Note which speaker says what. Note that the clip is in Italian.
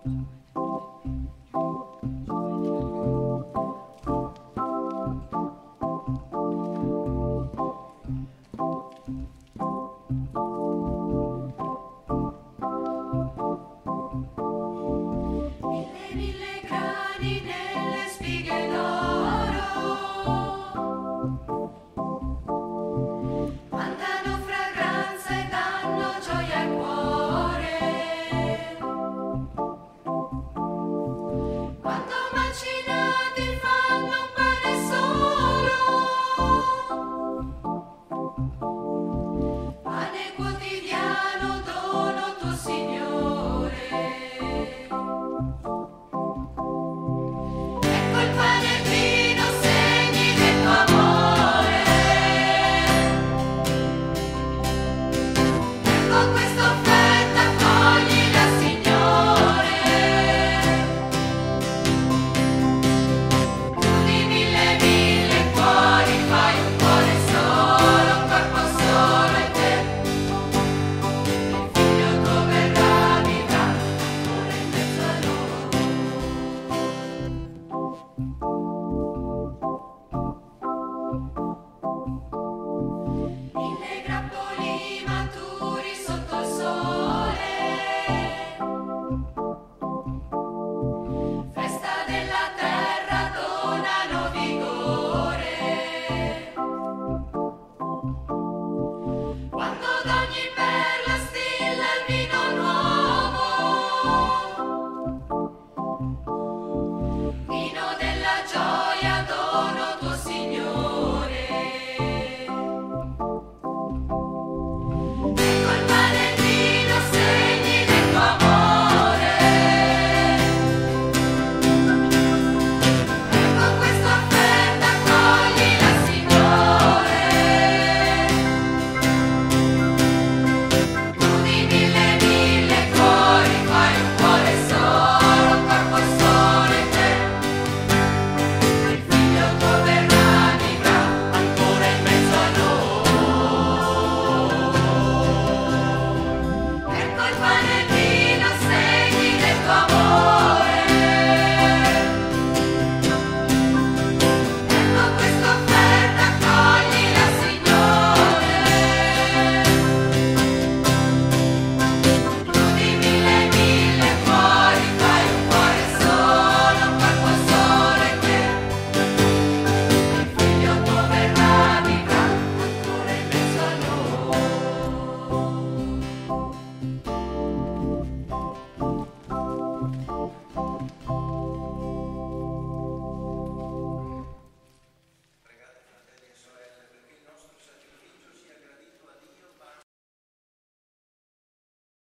Speaker 1: Mille grani nelle spighe d'oro mandano fragranza e danno gioia al cuore. Quando macinati fanno un pane solo, pane quotidiano, dono tuo Signore. Ecco il pane e il vino, segni del tuo amore. Ecco questa offerta, accoglila, Signore. Tu di mille cuori fai un cuore solo, un corpo solo in te. Il Figlio tuo verrà, vivrà ancora in mezzo a loro. Mille grappoli maturi sotto il sole, festa della terra, donano vigore. Quando d'ogni perla stilla il vino nuovo, vino della gioia, dono tuo Signore. Ecco il pane e il vino, segni del tuo amore. Ecco questa offerta, accoglila, Signore. Tu di mille cuori fai un cuore solo, un corpo solo in te. Il Figlio tuo verrà, vivrà ancora in mezzo a noi. Ecco il pane